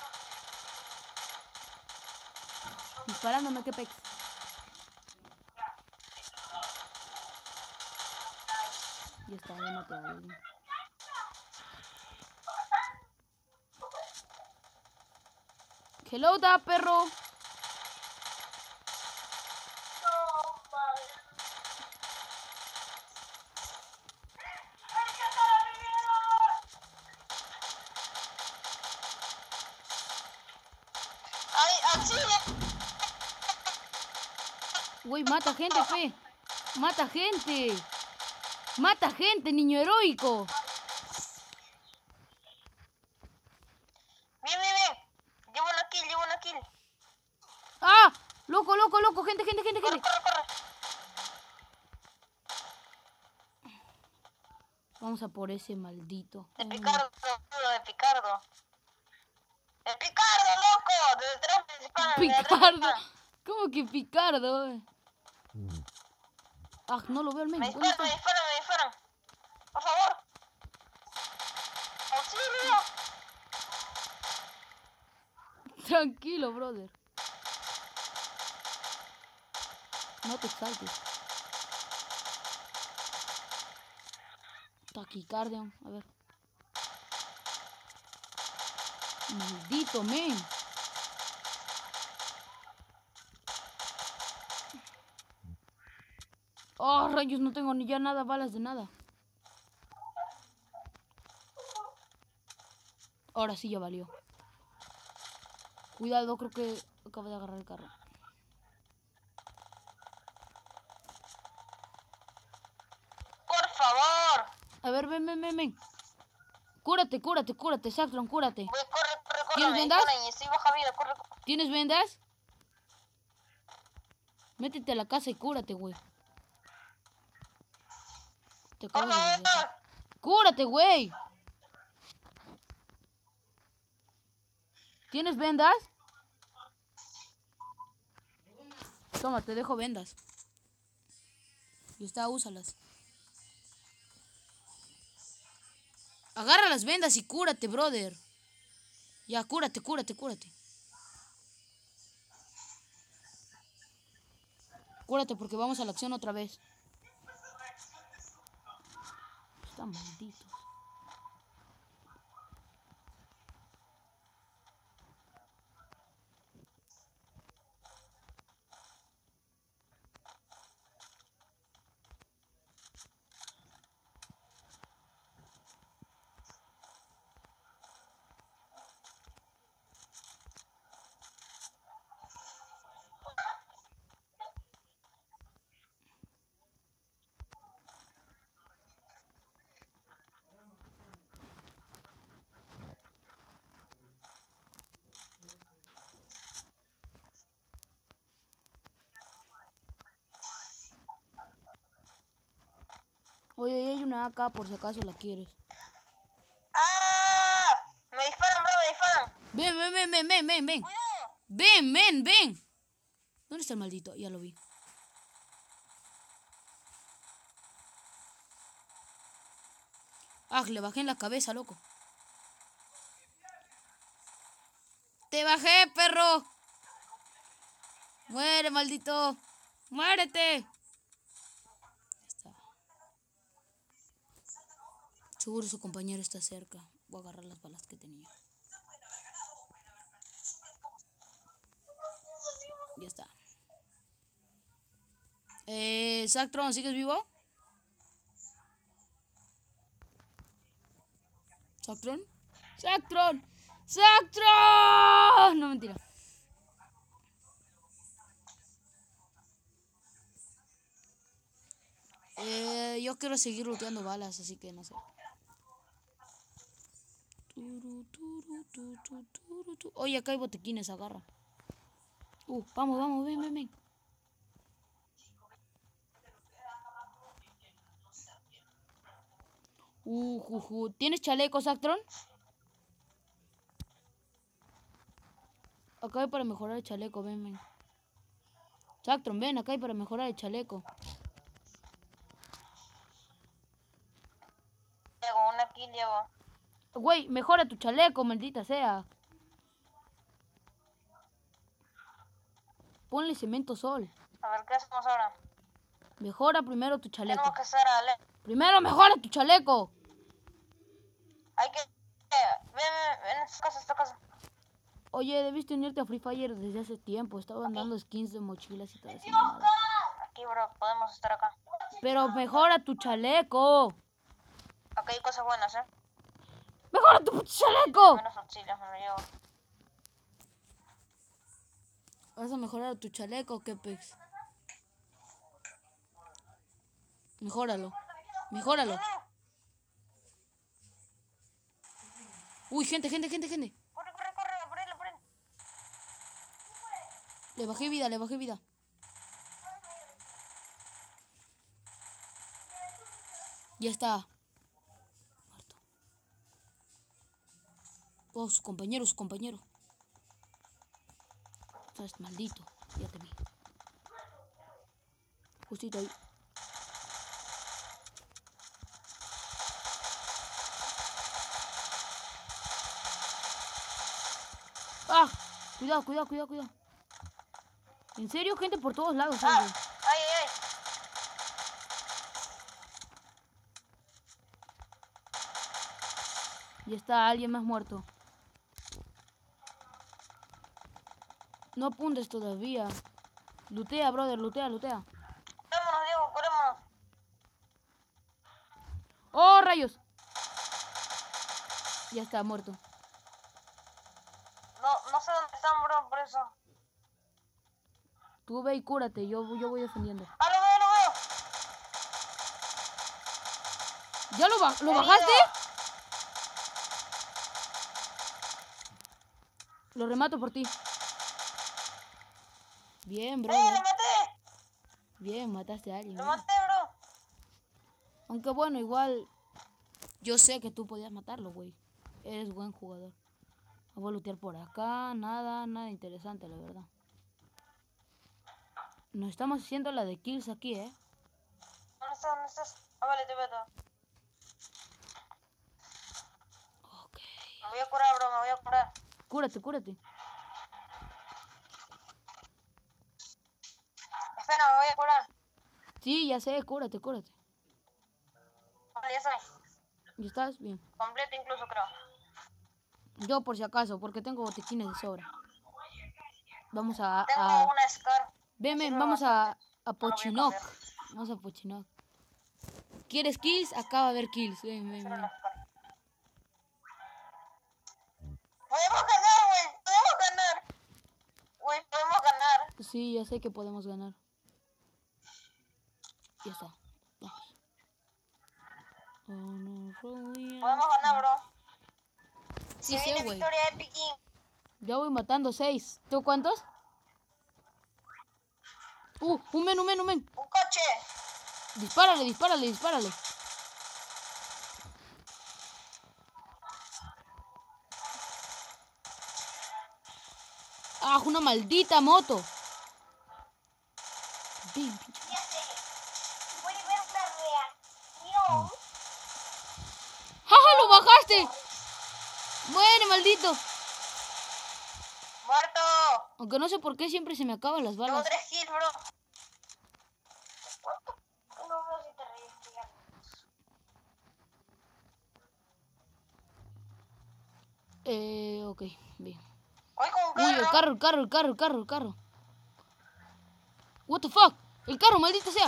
Disparándome, qué pex. Ya está, ya maté a alguien. Hello, da, perro. ¡Ay, auxilio! Güey, mata gente, fe. Mata gente, niño heroico. Bien. Llevo una kill. ¡Ah! Loco. Gente. Corre. Vamos a por ese maldito. De Picardo. ¡El Picardo, loco! De detrás me disparan. de atrás me Picardo. disparan. ¿Cómo que Picardo? Ah, no lo veo al Me menos. ¿Dónde disparan. está? Por favor. ¡Auxilio! Tranquilo, brother. No te exaltes. Taquicardio. A ver. Maldito, men. Oh, rayos, no tengo ni ya nada, balas de nada. Ahora sí ya valió. Cuidado, creo que acabo de agarrar el carro. Por favor. A ver, ven. Cúrate, Saxon, cúrate. Voy, corre. ¿Tienes Me vendas? disparan y estoy baja vida. Corre. ¿Tienes vendas? Métete a la casa y cúrate, güey. Te acabo Por de favor. matar. ¡Cúrate, güey! ¿Tienes vendas? Toma, te dejo vendas. Y está, úsalas. Agarra las vendas y cúrate, brother. Ya, cúrate. Cúrate porque vamos a la acción otra vez. Está maldito. Oye, hay una AK por si acaso la quieres. ¡Ah! Me disparan, bro, me disparan. Ven, ven, ven, ven, ven, ven, ven. Cuidado. Ven, ven, ven. ¿Dónde está el maldito? Ya lo vi. Ah, le bajé en la cabeza, loco. Te bajé, perro. Muere, maldito. Muérete. Ya está. Seguro su compañero está cerca. Voy a agarrar las balas que tenía. Ya está. Zactron, ¿sigues vivo? ¿Zactron? ¡Zactron! ¡Zactron! No, mentira. Yo quiero seguir looteando balas, así que no sé. Oye, acá hay botequines, agarra. Vamos, vamos, ven, ven, ven. ¿Tienes chaleco, Zactron? Acá hay para mejorar el chaleco, ven, ven. Zactron, ven, acá hay para mejorar el chaleco. Llevo, una kill llevo. Güey, mejora tu chaleco, maldita sea. Ponle cemento sol. A ver, ¿qué hacemos ahora? Mejora primero tu chaleco. Tenemos que hacer, Ale. Primero mejora tu chaleco. Hay que... ven, esta casa. Oye, debiste unirte a Free Fire desde hace tiempo. Estaban dando skins de mochilas y todo eso. Aquí, bro, podemos estar acá. Pero mejora tu chaleco. Acá hay cosas buenas, ¿eh? ¡Mejora tu puto chaleco! Menos auxilios me lo llevo. ¿Vas a mejorar tu chaleco, Kepex? Mejóralo. Mejóralo. Uy, gente. Corre, por él. Le bajé vida. Ya está. Muerto. Oh, su compañero. Estás maldito. Ya te vi. Justito ahí. ¡Ah! Cuidado. En serio, gente por todos lados. ¿Sabes? Ay. Ya está, alguien más muerto. No apuntes todavía. Lutea, brother, lutea. Curémonos, Diego, curémonos. ¡Oh, rayos! Ya está, muerto. No sé dónde están, bro, por eso. Tú ve y cúrate, yo voy defendiendo. ¡Ah, lo veo! ¿Ya lo bajaste? Lo remato por ti. Bien, bro. ¡Lo maté! Bien, mataste a alguien. ¡Lo bien. maté, bro! Aunque bueno, igual yo sé que tú podías matarlo, güey. Eres buen jugador. Voy a lootear por acá. Nada interesante, la verdad. Nos estamos haciendo la de kills aquí, ¿eh? ¿Dónde estás? Ah, vale, te veo todo. Ok. Me voy a curar, bro, me voy a curar. Cúrate. Espera, me voy a curar. Sí, ya sé, cúrate. Vale, ya estoy. ¿Y estás? Bien. Completo incluso, creo. Yo por si acaso, porque tengo botiquines de sobra. Vamos a... Tengo una Scar. Ven, Sirve vamos a bastante. Pochinoc. No lo voy a Vamos a Pochinoc. ¿Quieres kills? Acá va a haber kills. Ven. Sirve la Scar. ¡Podemos ganar, güey! ¡Podemos ganar! Güey, podemos ganar. Sí, ya sé que podemos ganar. Ya está. Vamos. Podemos ganar, bro. Sí, Se sé, viene güey. victoria Epic King. Ya voy matando 6. ¿Tú cuántos? Un men. ¡Un coche! Dispárale. ¡Ah! Una maldita moto. Ven, pinche. Ya sé. Voy a ver una reacción. ¡Ja, lo bajaste! Muere, maldito. Muerto. Aunque no sé por qué siempre se me acaban las Tengo balas. 3 kills, bro. No veo si te ríes, tío. Ok, bien. Voy con un Uy, el carro. What the fuck? El carro, maldito sea.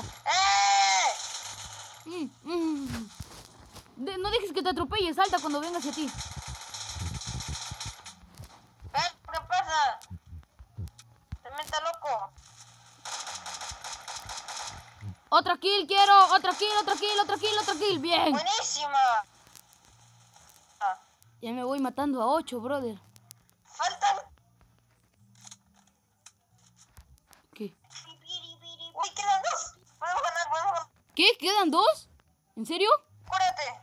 No dejes que te atropelle, salta cuando venga hacia ti. ¿Qué pasa? También está loco. Otra kill quiero, otra kill. Bien. Buenísima. Ya me voy matando a 8, brother. Faltan. ¿Qué? Uy, quedan 2. Podemos ganar. ¿Qué? ¿Quedan 2? ¿En serio? Cúrate.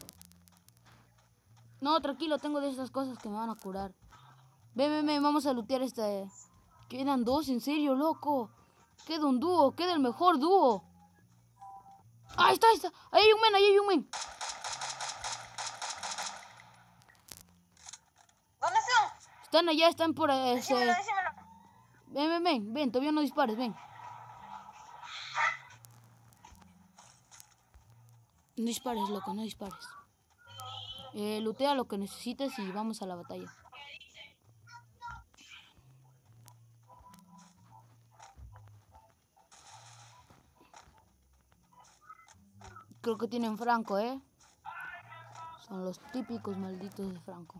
No, tranquilo, tengo de esas cosas que me van a curar. Ven, vamos a lootear este. Quedan 2, en serio, loco. Queda un dúo, queda el mejor dúo. Ahí está. Ahí hay un men. ¿Dónde están? Están allá, están por ese. Decímelo. Ven, todavía no dispares, ven. No dispares, loco, no dispares. Lootea lo que necesites y vamos a la batalla. Creo que tienen Franco, Son los típicos malditos de Franco.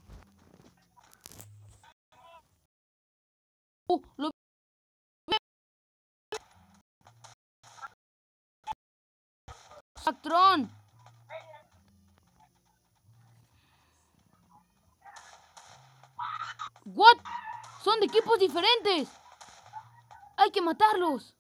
Lo Actron. What? Son de equipos diferentes. Hay que matarlos.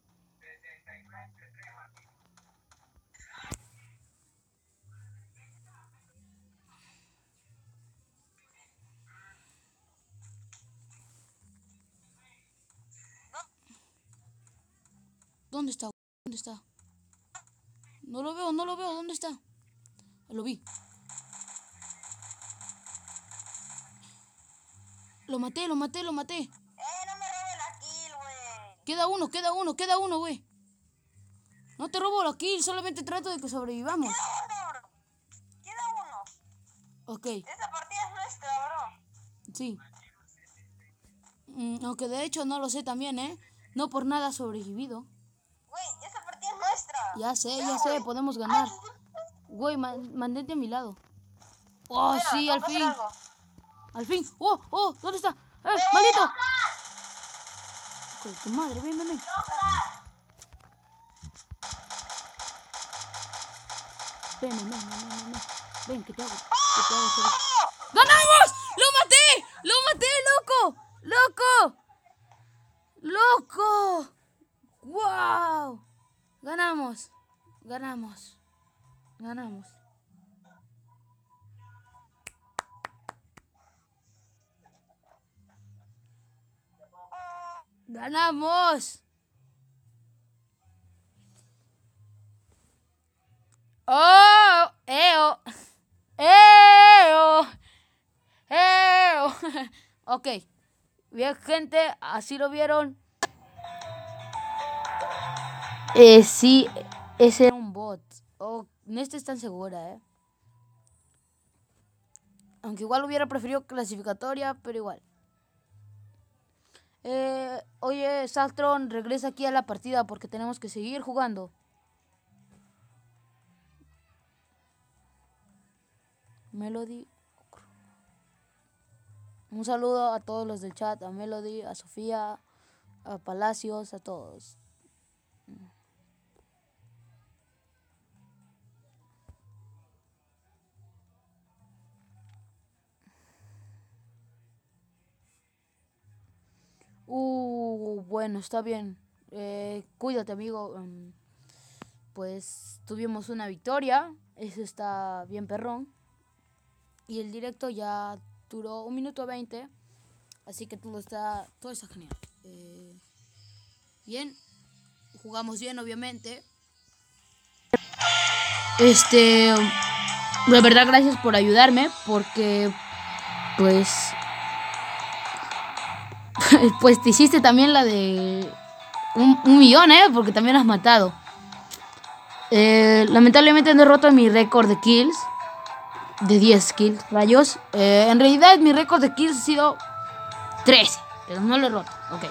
¿Dónde está? No lo veo. ¿Dónde está? Lo vi. Lo maté. No me robes la kill, güey. Queda uno, güey. No te robo la kill, solamente trato de que sobrevivamos. Queda uno. Ok, Esa partida es nuestra, bro. sí. Aunque de hecho no lo sé también, No por nada ha sobrevivido. Güey, esa partida es nuestra. Ya sé, podemos ganar. Güey, mantente a mi lado. Oh, Espera, sí, tengo al que hacer fin. algo. Al fin. Oh, ¿dónde está? ¡Maldito! Hijo de tu madre, ven. Ven, que te hago. ¡Ganamos! ¡Lo maté, loco! ¡Wow! Ganamos. ¡Ganamos! ¡Oh! ¡Eo! Ok. Bien, gente, así lo vieron. Sí, ese era un bot. Oh, no estés tan segura, Aunque igual hubiera preferido clasificatoria, pero igual. Oye, Saltron, regresa aquí a la partida porque tenemos que seguir jugando. Melody. Un saludo a todos los del chat, a Melody, a Sofía, a Palacios, a todos. Bueno, está bien. Cuídate, amigo. Pues tuvimos una victoria. Eso está bien perrón. Y el directo ya duró 1 minuto 20. Así que todo está genial. Bien, jugamos bien, obviamente. De verdad, gracias por ayudarme, porque pues te hiciste también la de un millón, porque también has matado. Lamentablemente no he roto mi récord de kills, de 10 kills, rayos. En realidad mi récord de kills ha sido 13, pero no lo he roto. Ok.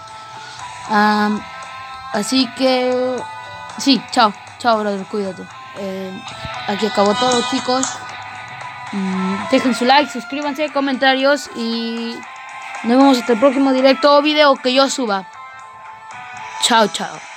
Así que sí, chao, brother, cuídate. Aquí acabó todo, chicos. Dejen su like, suscríbanse, comentarios y nos vemos hasta el próximo directo o video que yo suba. Chao.